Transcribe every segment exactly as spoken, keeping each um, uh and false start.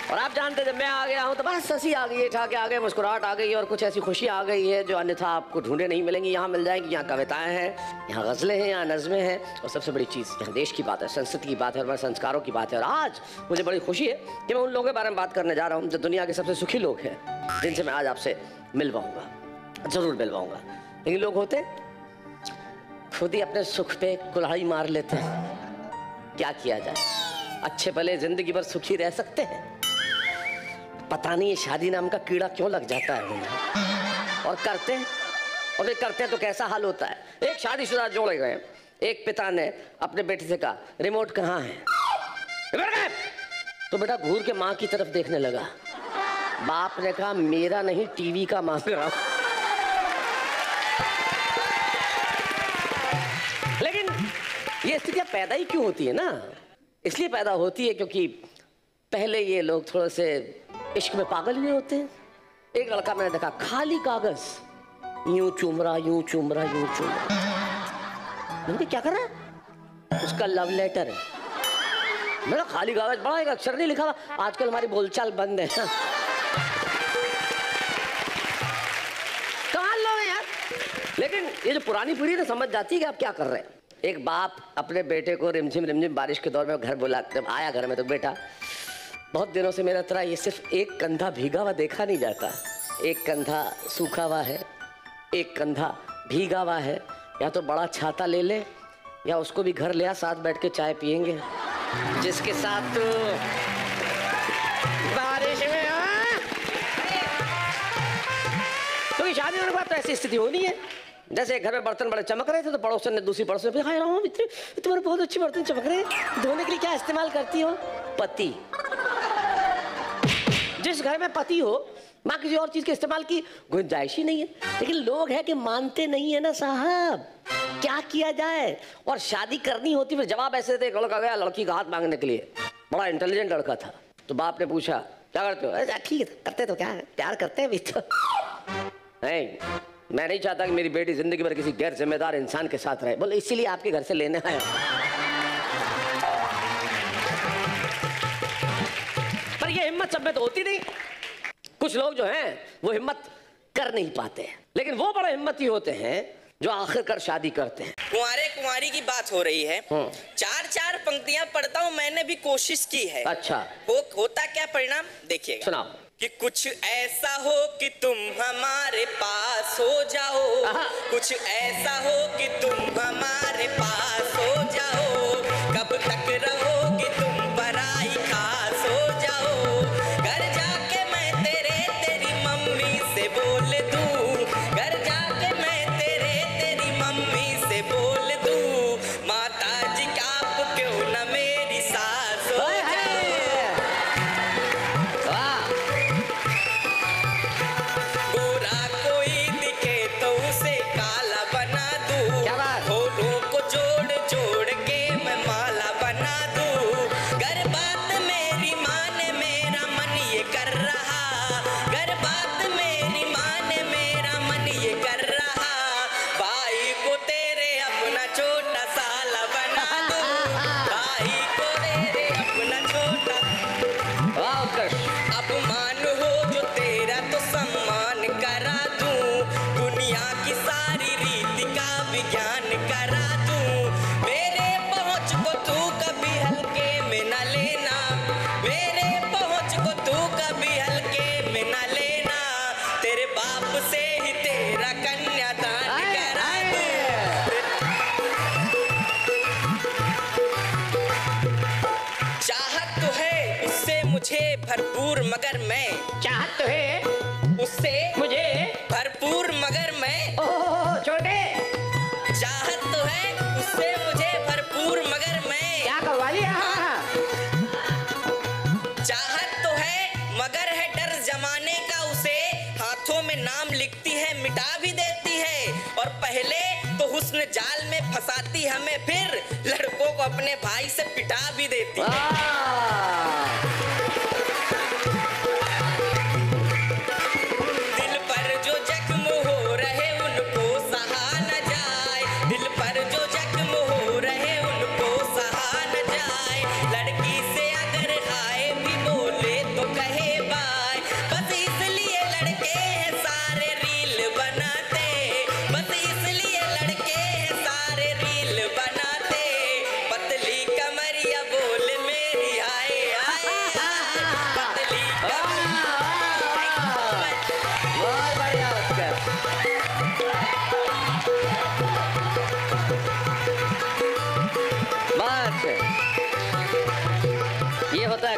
और आप जानते जब मैं आ गया हूँ तो बस हंसी आ गई है, ठा के आ गए, मुस्कुराहट आ गई और कुछ ऐसी खुशी आ गई है जो अन्यथा आपको ढूंढे नहीं मिलेंगी। यहाँ मिल जाएंगी। यहाँ कविताएं हैं, यहाँ गज़लें हैं, यहाँ नज़में हैं और सबसे बड़ी चीज़ यहाँ देश की बात है, संस्कृति की बात है और हमारे संस्कारों की बात है। और आज मुझे बड़ी खुशी है कि मैं उन लोगों के बारे में बात करने जा रहा हूँ जो दुनिया के सबसे सुखी लोग हैं, जिनसे मैं आज आपसे मिलवाऊँगा, ज़रूर मिलवाऊँगा। लेकिन लोग होते खुद ही अपने सुख पे कुल्हाड़ी मार लेते हैं। क्या किया जाए, अच्छे भले जिंदगी भर सुखी रह सकते हैं, पता नहीं ये शादी नाम का कीड़ा क्यों लग जाता है उन्हें। और करते हैं और वे करते हैं तो कैसा हाल होता है। एक शादीशुदा जोड़े गए, एक पिता ने अपने बेटे से कहा रिमोट कहाँ है, तो बेटा घूर के माँ की तरफ देखने लगा। बाप ने कहा मेरा नहीं टीवी का मांग रहा हूं। लेकिन ये स्थितियां पैदा ही क्यों होती है ना, इसलिए पैदा होती है क्योंकि पहले ये लोग थोड़े से इश्क में पागल हुए होते हैं। एक लड़का मैंने देखा खाली कागज यूं चूम रहा यूं चूम रहा यूं चूम रहा। मैंने क्या कर रहा है, उसका लव लेटर है। मेरा खाली कागज, बड़ा एक अक्षर नहीं लिखा हुआ। आजकल हमारी बोलचाल बंद है। कमाल लोग हैं यार। लेकिन ये जो पुरानी पीढ़ी तो समझ जाती है कि आप क्या कर रहे हैं। एक बाप अपने बेटे को रिमझिम रिमझिम बारिश के दौर में घर बुलाते, आया घर में तो बेटा बहुत दिनों से मेरा तरह ये सिर्फ एक कंधा भीगा हुआ देखा नहीं जाता, एक कंधा सूखा हुआ है, एक कंधा भीगा हुआ है। या तो बड़ा छाता ले ले या उसको भी घर ले आ, साथ बैठ के चाय पियेंगे जिसके साथ तो बारिश में तो शादी होने के बाद तो ऐसी स्थिति होनी है। जैसे घर में बर्तन बड़े चमक रहे थे तो पड़ोसन ने दूसरी पड़ोसन ने कहा राम इतने तुम्हारे बहुत अच्छे बर्तन चमक रहे हैं, धोने के लिए क्या इस्तेमाल करती हो? पति। जिस घर में पति हो माँ किसी और चीज के इस्तेमाल की गुंजाइश ही नहीं है। लेकिन लोग हैं कि मानते नहीं है ना साहब, क्या किया जाए। और शादी करनी होती फिर जवाब ऐसे देते, एक लड़का गया लड़की का हाथ मांगने के लिए, बड़ा इंटेलिजेंट लड़का था। तो बाप ने पूछा क्या करते हो? ठीक है करते तो क्या है, प्यार करते हैं भी तो नहीं, मैं नहीं चाहता कि मेरी बेटी जिंदगी भर किसी गैर जिम्मेदार इंसान के साथ रहे। बोले इसीलिए आपके घर से लेने आया। पर ये हिम्मत सब में तो होती नहीं। कुछ लोग जो हैं वो हिम्मत कर नहीं पाते हैं, लेकिन वो बड़े हिम्मती होते हैं जो आखिरकार शादी करते हैं। कुंवारे कुंवारी की बात हो रही है। चार चार पंक्तियां पढ़ता हूँ, मैंने भी कोशिश की है। अच्छा हो, होता क्या परिणाम देखिएगा। सुनाओ। कि कुछ ऐसा हो कि तुम हमारे पास हो जाओ, कुछ ऐसा हो कि तुम हमारे पास हो जाओ, कब तक रहोगी तुम पराई खास हो जाओ। घर जाके मैं तेरे तेरी मम्मी से बोल दूं, घर जाके मैं तेरे तेरी मम्मी से बोल दूं, माता जी का आप क्यों न मेरी सास हो जाओ। गोरा कोई दिखे तो उसे काला बना दूं, होठों को जोड़ जोड़ के मैं माला बना दूं। घर बात मेरी माँ ने मेरा मन ये कर रहा, घर बात मेरी माँ ने मेरा मन ये कर रहा, भाई को तेरे अपना छोटा साला बना दूं, भाई को तेरे अपना छोटा। अपमान हो जो तेरा तो सम्मान करा दूं, दुनिया की सारी रीति का विज्ञान करा दूं। मेरे पहुंच को तू कभी हल्के में न लेना, मेरे पहुंच को तू कभी हल्के में न लेना, तेरे बाप से ही तेरा कन्यादान करा दूं। चाहत तो है उससे मुझे भरपूर, मगर मैं चाहत तो है उससे मुझे भरपूर, मगर मैं ओह छोटे चाहत तो है उससे मुझे भरपूर, मगर मैं क्या कव्वाली। चाहत तो है मगर है डर जमाने का उसे, हाथों में नाम लिखती है मिटा भी देती है, और पहले तो हुस्न जाल में फंसाती हमें, फिर लड़कों को अपने भाई से पिटा भी देती है। दिल पर जो जख्म हो रहे उनको सहा न जाए, दिल पर जो जख्म हो रहे उनको सहा न जाए, लड़की से अगर आए भी बोले तो कह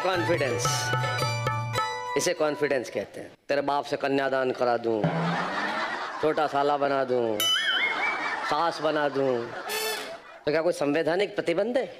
कॉन्फिडेंस, इसे कॉन्फिडेंस कहते हैं। तेरे बाप से कन्यादान करा दूं, छोटा साला बना दूं, सास बना दूं, तो क्या कोई संवैधानिक प्रतिबंध है?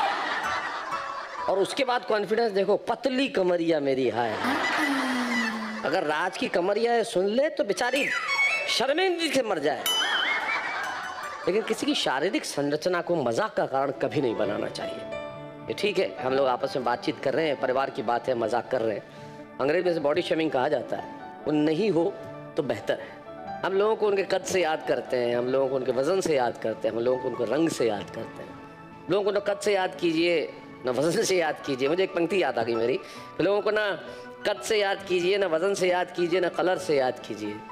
और उसके बाद कॉन्फिडेंस देखो, पतली कमरिया मेरी हाय। अगर राज की कमरिया सुन ले तो बेचारी शर्मिंदगी से मर जाए, लेकिन किसी की शारीरिक संरचना को मजाक का कारण कभी नहीं बनाना चाहिए। ये ठीक है, हम लोग आपस में बातचीत कर रहे हैं, परिवार की बात है, मजाक कर रहे हैं। अंग्रेजी में से बॉडी शेमिंग कहा जाता है, वो नहीं हो तो बेहतर है। हम लोगों को उनके कद से याद करते हैं, हम लोगों को उनके वजन से याद करते हैं, हम लोगों को उनके रंग से याद करते हैं। लोगों को ना कद से याद कीजिए ना वजन से याद कीजिए। मुझे एक पंक्ति याद आ गई मेरी, लोगों को ना कद से याद कीजिए ना वजन से याद कीजिए ना कलर से याद कीजिए,